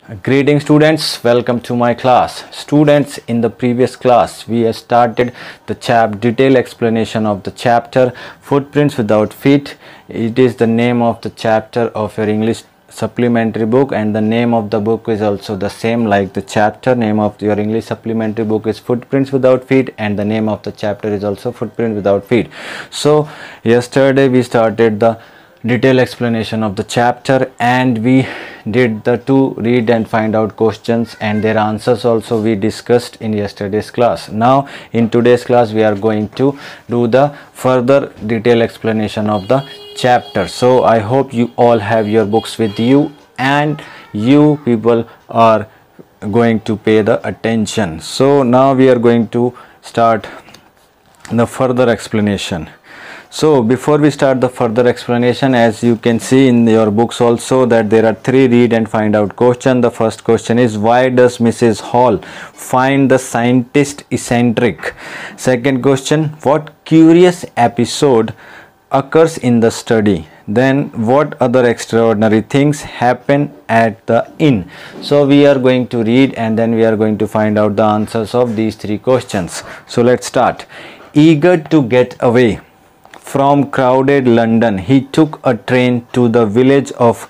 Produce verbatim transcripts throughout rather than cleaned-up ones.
Greeting students, welcome to my class. Students, in the previous class we have started the chap detailed explanation of the chapter Footprints Without Feet. It is the name of the chapter of your English supplementary book, and the name of the book is also the same like the chapter. Name of your English supplementary book is Footprints Without Feet, and the name of the chapter is also Footprints Without Feet. So yesterday we started the detailed explanation of the chapter, and we did the two read and find out questions and their answers also we discussed in yesterday's class. Now in today's class we are going to do the further detailed explanation of the chapter. So I hope you all have your books with you and you people are going to pay the attention. So now we are going to start the further explanation. So before we start the further explanation, as you can see in your books also that there are three read and find out question. The first question is, why does Missus Hall find the scientist eccentric? Second question, what curious episode occurs in the study? Then what other extraordinary things happen at the inn? So we are going to read and then we are going to find out the answers of these three questions. So let's start. Eager to get away from crowded London, he took a train to the village of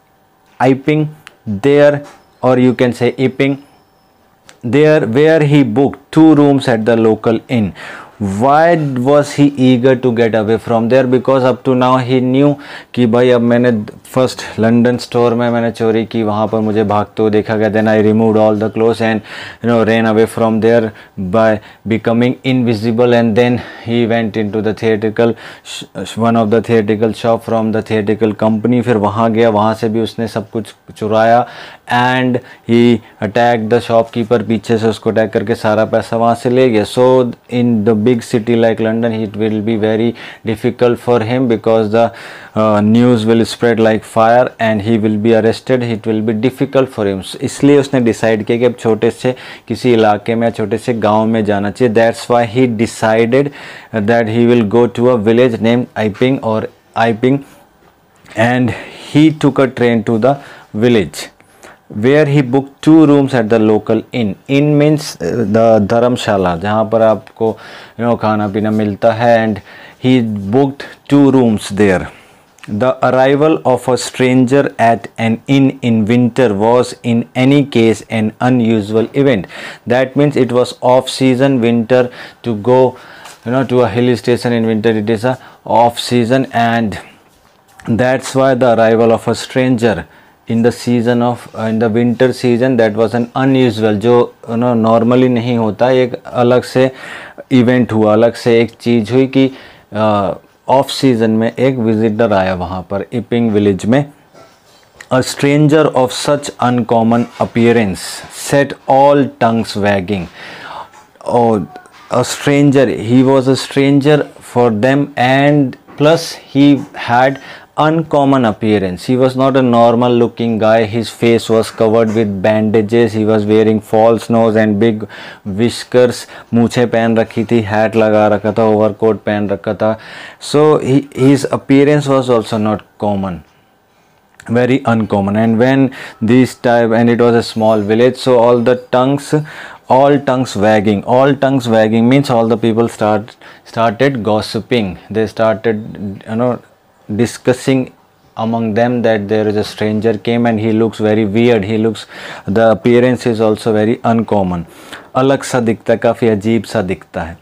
Iping, there, or you can say Iping, there where he booked two rooms at the local inn. Why was he eager to get away from there? Because up to now he knew कि भाई अब मैंने first London store में मैंने चोरी की, वहाँ पर मुझे भागते हुए देखा गया. Then I removed all the clothes and you know ran away from there by becoming invisible, and then he went into the theatrical one of the theatrical shop from the theatrical company. फिर वहाँ गया, वहाँ से भी उसने सब कुछ चुराया and he attacked the shopkeeper. पीछे से उसको अटैक करके सारा पैसा वहाँ से ले गया. So in the big city like London, it will be very difficult for him because the uh, news will spread like fire and he will be arrested. It will be difficult for him. So, इसलिए उसने decide किया कि अब छोटे से किसी इलाके में, छोटे से गांव में जाना चाहिए. That's why he decided that he will go to a village named Iping or Iping, and he took a train to the village where he booked two rooms at the local inn. Inn means uh, the dharamshala, जहाँ पर आपको you know खाना पीना मिलता है, and he booked two rooms there. The arrival of a stranger at an inn in winter was in any case an unusual event. That means it was off season, winter, to go you know to a hill station in winter. It is a off season, and that's why the arrival of a stranger in the season of uh, in the winter season, that was an unusual, जो you know normally नहीं होता. एक अलग से event हुआ, अलग से एक चीज़ हुई कि ऑफ सीजन में एक विजिटर आया वहाँ पर इपिंग विलेज में. A stranger of such uncommon appearance set all tongues wagging. Oh, a stranger, he was a stranger for them, and plus he had uncommon appearance. He was not a normal looking guy. His face was covered with bandages. He was wearing false nose and big whiskers. मूछे पहन रखी थी, hat लगा रखा था, overcoat पहन रखा था. So he, his appearance was also not common, very uncommon. And when this type, and it was a small village, so all the tongues all tongues wagging. All tongues wagging means all the people start started gossiping. They started you know discussing among them that there is a stranger came and he looks very weird. He looks, the appearance is also very uncommon. अलग सा दिखता है, काफ़ी अजीब सा दिखता है.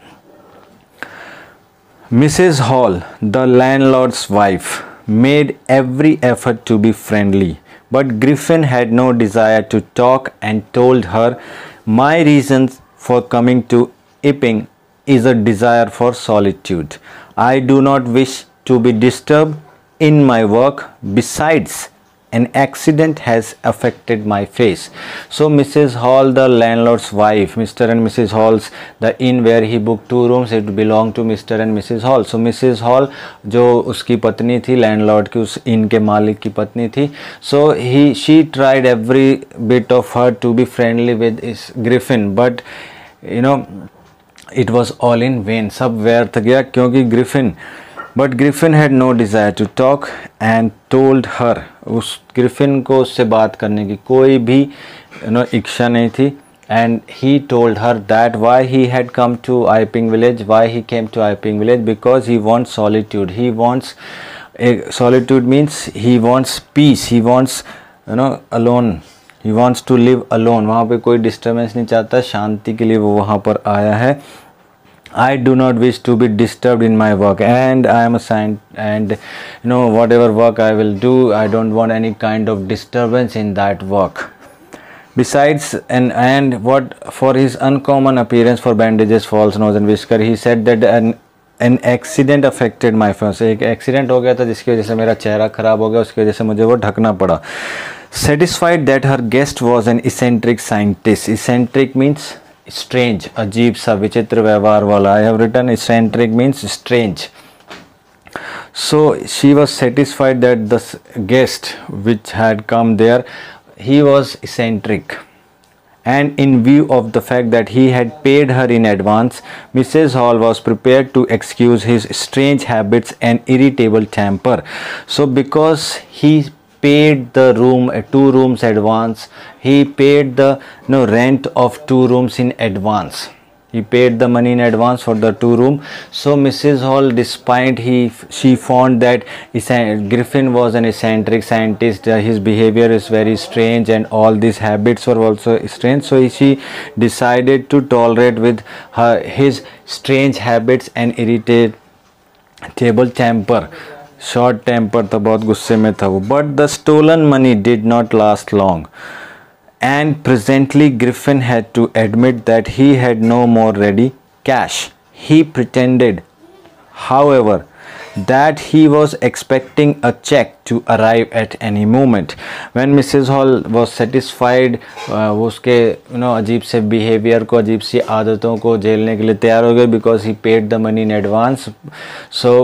Missus Hall, the landlord's wife, made every effort to be friendly, but Griffin had no desire to talk and told her, my reasons for coming to Iping is a desire for solitude. I do not wish to be disturbed in my work. Besides, an accident has affected my face. So Missus Hall, the landlord's wife, Mister and Missus Hall's, the inn where he booked two rooms, it belonged to Mister and Missus Hall. So Missus Hall, जो उसकी पत्नी थी, landlord की, उस inn के मालिक की पत्नी थी. So he she tried every bit of her to be friendly with his Griffin, but you know it was all in vain. सब व्यर्थ गया क्योंकि Griffin but Griffin had no desire to talk and told her, उस Griffin को उससे बात करने की कोई भी यू नो इच्छा नहीं थी. And he told her that why he had come to Iping village, why he came to Iping village, because he wants solitude. He wants a solitude means he wants peace. He wants you know alone. He wants to live alone. वहाँ पे कोई disturbance नहीं चाहता, शांति के लिए वो वहाँ पर आया है. I do not wish to be disturbed in my work, and I am a scientist, and you know whatever work I will do, I don't want any kind of disturbance in that work. Besides, and and what for his uncommon appearance, for bandages, false nose and whisker, he said that an an accident affected my face. एक accident हो गया था जिसकी वजह से मेरा चेहरा खराब हो गया, उसकी वजह से मुझे वो ढकना पड़ा. Satisfied that her guest was an eccentric scientist. Eccentric means strange, अजीब सा, विचित्र व्यवहार वाला. I have written eccentric means strange. So she was satisfied that the guest which had come there, he was eccentric, and in view of the fact that he had paid her in advance, Missus Hall was prepared to excuse his strange habits and irritable temper. So because he paid the room, uh, two rooms advance, he paid the you know, rent of two rooms in advance. He paid the money in advance for the two room. So Missus Hall, despite he she found that Griffin was an eccentric scientist, uh, his behavior is very strange and all these habits were also strange. So she decided to tolerate with her his strange habits and irritable temper. Short temper था, बहुत गुस्से में था वो. But the stolen money did not last long. And presently Griffin had to admit that he had no more ready cash. He pretended, however, that he was expecting a check to arrive at any moment. When Missus Hall was satisfied, uh, वो उसके you know अजीब से behavior को, अजीब सी आदतों को झेलने के लिए तैयार हो गए, because he paid the money in advance. So,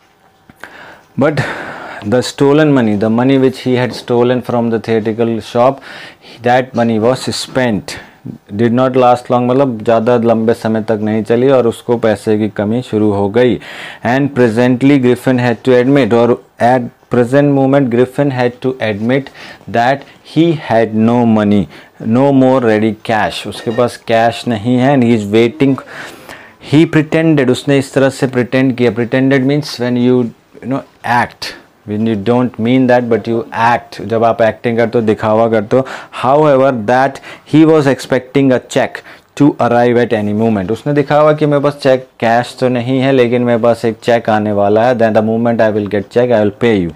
but the stolen money, the money which he had stolen from the theatrical shop, that money was spent. Did not last long, मतलब ज़्यादा लंबे समय तक नहीं चली और उसको पैसे की कमी शुरू हो गई. And presently Griffin had to admit, or at present moment Griffin had to admit that he had no money, no more ready cash. उसके पास cash नहीं है, and he is waiting. He pretended, उसने इस तरह से pretend किया. Pretended means when you you know act, when you don't mean that but you act, जब आप acting करते हो, दिखावा करते हो. However, that he was expecting a check to arrive at any moment. उसने दिखावा कि मेरे पास चेक कैश तो नहीं है, लेकिन मेरे पास एक चेक आने वाला है. Then the moment I will get check, I will pay you.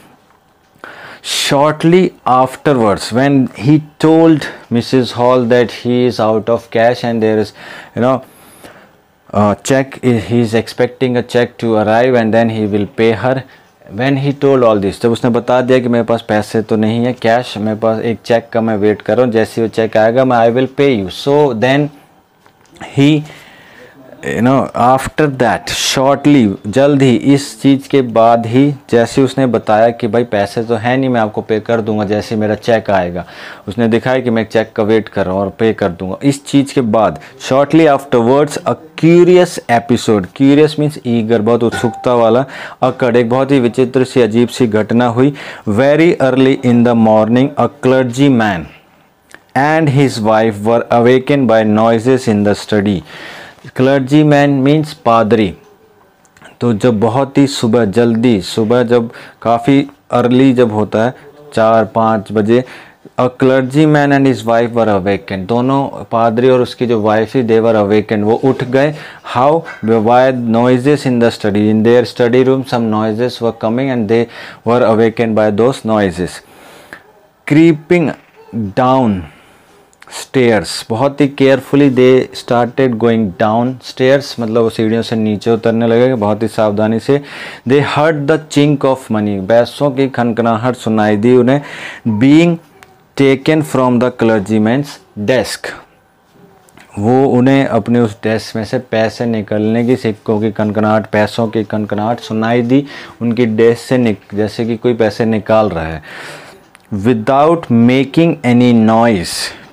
Shortly afterwards, when he told Missus Hall that he is out of cash and there is you know uh, check, he is expecting a check to arrive and then he will pay her. When he told all this, जब उसने बता दिया कि मेरे पास पैसे तो नहीं है कैश, मेरे पास एक चेक का मैं वेट कर रहा हूँ, जैसे वो चेक आएगा मैं I will pay you. So then he you know after that shortly, जल्द ही, इस चीज़ के बाद ही, जैसे उसने बताया कि भाई पैसे तो है नहीं, मैं आपको पे कर दूंगा जैसे मेरा चेक आएगा, उसने दिखाया कि मैं एक चेक का वेट कर रहा हूँ और पे कर दूंगा. इस चीज़ के बाद shortly afterwards a curious episode, curious means eager, बहुत उत्सुकता वाला, अकड़, एक बहुत ही विचित्र सी अजीब सी घटना हुई. Very early in the morning a clergy man and his wife were awakened by noises in the study. Clergy man means पादरी. तो जब बहुत ही सुबह, जल्दी सुबह, जब काफ़ी अर्ली जब होता है, चार पाँच बजे, a clergy man and his wife were awakened, दोनों पादरी और उसकी जो वाइफ थी, दे वर अवेकेंड, वो उठ गए. How? By noises in the study, in their study room some noises were coming and they were awakened by those noises. Creeping down stairs, बहुत ही carefully they started going down stairs, मतलब वो सीढ़ियों से नीचे उतरने लगे बहुत ही सावधानी से. They heard the chink of money, पैसों की खनखनाहट सुनाई दी उन्हें. Being taken from the clergyman's desk, वो उन्हें अपने उस डेस्क में से पैसे निकलने की, सिक्कों की खनखनाहट, पैसों की खनखनाहट सुनाई दी उनकी डेस्क से, निक, जैसे कि कोई पैसे निकाल रहा है. विदाउट मेकिंग एनी नॉइस,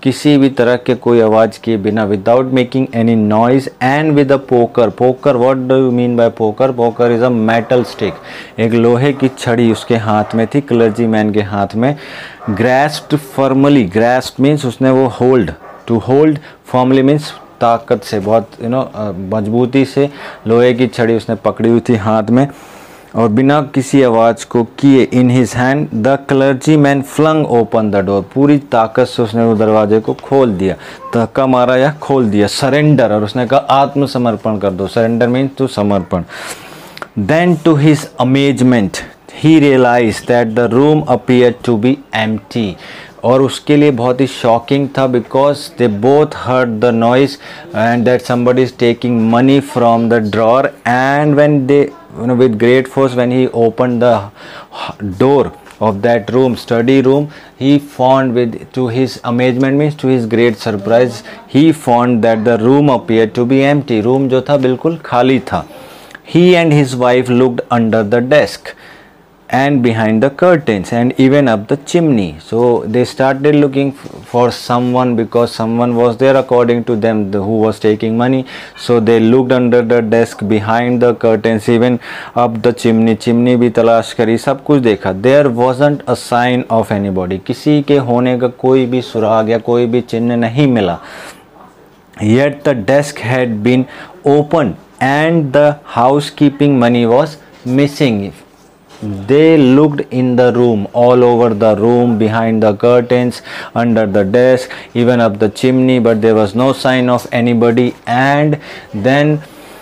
किसी भी तरह के कोई आवाज़ किए बिना, without making any noise and with a poker. Poker, what do you mean by poker? Poker is a metal stick, एक लोहे की छड़ी उसके हाथ में थी, क्लर्जी मैन के हाथ में। ग्रैस्प्ड फर्मली, ग्रैस्प मीन्स उसने वो hold, to hold, firmly means ताकत से, बहुत यू नो मजबूती से लोहे की छड़ी उसने पकड़ी हुई थी हाथ में, और बिना किसी आवाज़ को किए, in his hand the clergy man flung open the door, पूरी ताकत से उसने वो दरवाजे को खोल दिया, धक्का मारा या खोल दिया, सरेंडर, और उसने कहा आत्मसमर्पण कर दो, सरेंडर मीन्स टू समर्पण। Then to his amazement he realize that the room appear to be empty, और उसके लिए बहुत ही शॉकिंग था, because they both heard the noise and that somebody is taking money from the drawer, and when they you know with great force, when he opened the door of that room, study room, he found, with to his amazement means to his great surprise, he found that the room appeared to be empty, room जो था बिल्कुल खाली था। He and his wife looked under the desk and behind the curtains and even up the chimney, so they started looking for someone, because someone was there according to them, the, who was taking money, so they looked under the desk, behind the curtains, even up the chimney, chimney भी तलाश करी, सब कुछ देखा। There wasn't a sign of anybody, किसी के होने का कोई भी सुराग या कोई भी चिन्ह नहीं मिला। Yet the desk had been opened and the housekeeping money was missing. They looked in the room, all over the room, behind the curtains, under the desk, even up the chimney, but there was no sign of anybody. And then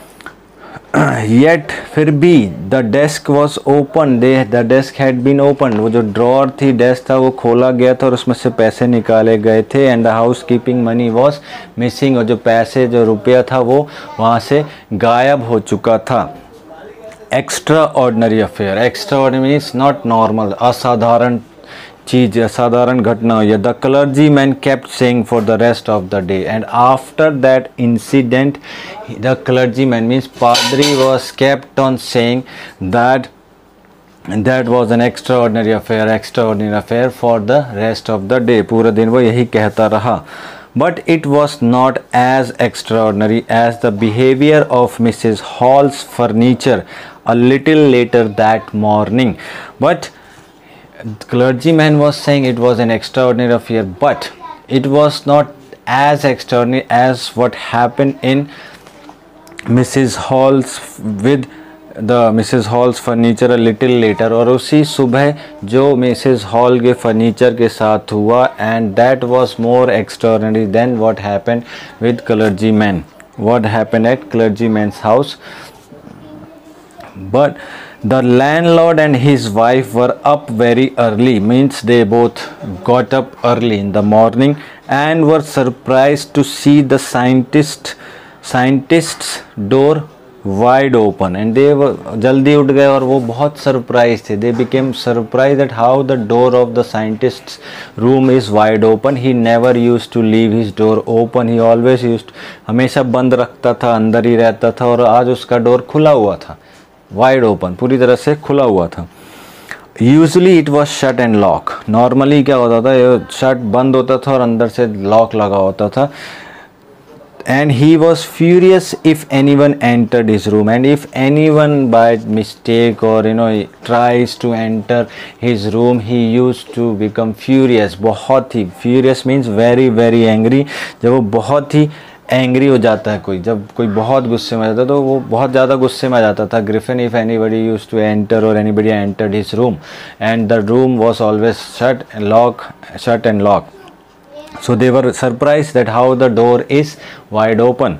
yet फिर भी the desk was open, they the desk had been opened, वो जो drawer थी, desk था, वो खोला गया था और उसमें से पैसे निकाले गए थे। and the housekeeping money was missing, और जो पैसे, जो रुपया था, वो वहाँ से गायब हो चुका था। Extraordinary affair, extraordinary means not normal, असाधारण चीज, असाधारण घटना हुई है। The clergy man kept saying for the rest of the day, and after that incident the clergy man means पादरी was kept on saying that that was an extraordinary affair, extraordinary affair for the rest of the day, पूरे दिन वो यही कहता रहा। But it was not as extraordinary as the behavior of Missus Hall's furniture a little later that morning. But the clergyman was saying it was an extraordinary affair, but it was not as extraordinary as what happened in Missus Hall's with the Mrs Hall's furniture a little later, और उसी सुबह जो Mrs hall के furniture के साथ हुआ, and that was more extraordinary than what happened with clergy man, what happened at clergy man's house. But the landlord and his wife were up very early, means they both got up early in the morning and were surprised to see the scientist scientist's door wide open, and they जल्दी उठ गए और वो बहुत surprise थे। They became surprise that how the door of the scientists room is wide open, he never use to leave his door open, he always use, हमेशा बंद रखता था, अंदर ही रहता था, और आज उसका डोर खुला हुआ था, वाइड ओपन, पूरी तरह से खुला हुआ था। Usually it was shut and lock, normally क्या होता था, ये शट बंद होता था और अंदर से लॉक लगा होता था। And he was furious if anyone entered his room, and if anyone by mistake or you know tries to enter his room, he used to become furious, बहुत ही, furious means very very angry, जब वो बहुत ही angry हो जाता है कोई, जब कोई बहुत गुस्से में आ जाता है तो वो बहुत ज़्यादा गुस्से में आ जाता था। Griffin if anybody use to enter और anybody entered his room and the room was always shut and lock, shut and lock. So they were surprised that how the door is wide open.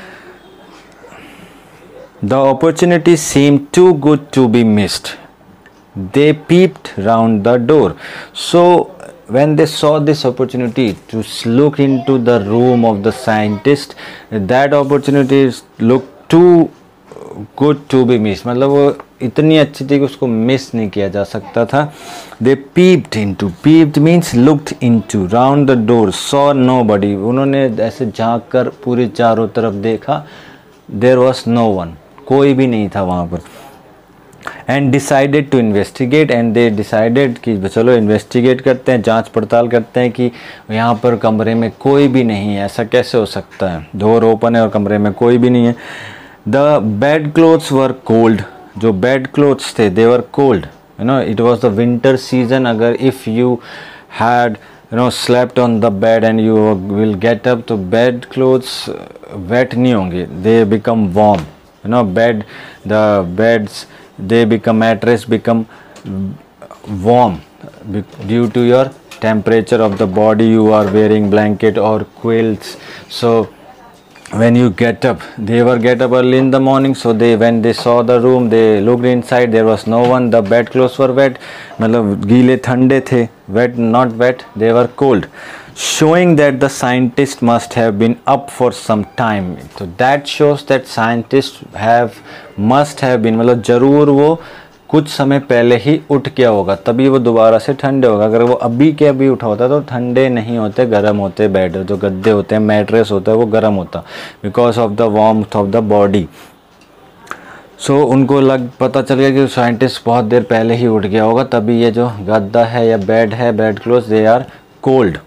The opportunity seemed too good to be missed. They peeped round the door. So when they saw this opportunity to look into the room of the scientist, that opportunity looked too good to be missed. मतलब वो इतनी अच्छी थी कि उसको miss नहीं किया जा सकता था. They peeped into. Peeped means looked into. Round the door. Saw nobody. उन्होंने ऐसे झांक कर पूरे चारों तरफ देखा. There was no one. कोई भी नहीं था वहाँ पर. And decided to investigate, and they decided कि चलो इन्वेस्टिगेट करते हैं, जांच पड़ताल करते हैं कि यहाँ पर कमरे में कोई भी नहीं है, ऐसा कैसे हो सकता है, डोर ओपन है और कमरे में कोई भी नहीं है। The bed clothes were cold, जो बेड क्लोथ्स थे they were cold, you know it was the winter season. अगर if you had you know slept on the bed and you will get up, तो bed clothes wet नहीं होंगे, they become warm, you know bed the beds they become mattress become warm due to your temperature of the body, you are wearing blanket or quilts. So when you get up, they were get up early in the morning, so they when they saw the room they looked inside, there was no one, the bed clothes were wet, मतलब गीले ठंडे थे, wet not wet, they were cold, showing that the scientist must have been up for some time. So that shows that scientists have must have been, मतलब जरूर वो कुछ समय पहले ही उठ गया होगा, तभी वो दोबारा से ठंडे होगा। अगर वो अभी के अभी उठा होता तो ठंडे नहीं होते, गर्म होते, बेड जो गद्दे होते हैं, मैट्रेस होता है, वो गर्म होता because of the warmth of the body. So उनको लग पता चल गया कि साइंटिस्ट बहुत देर पहले ही उठ गया होगा, तभी ये जो गद्दा है या बेड है, bed cloth, they are cold.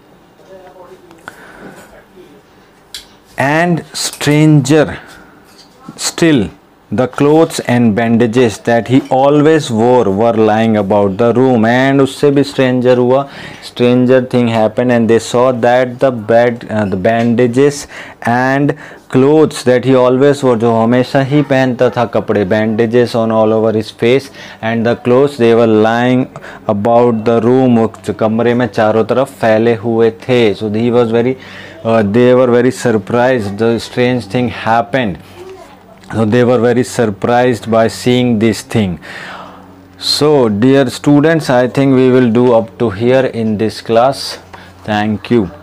And stranger still the clothes and bandages that he always wore were lying about the room, and उससे भी stranger हुआ, stranger thing happened, and they saw that the bed uh, the bandages and clothes that he always wore, जो हमेशा ही पहनता था कपड़े, bandages on all over his face, and the clothes they were lying about the room, कमरे में चारों तरफ फैले हुए थे। So he was very uh, they were very surprised, the strange thing happened. So they were very surprised by seeing this thing. So dear students, I think we will do up to here in this class. Thank you.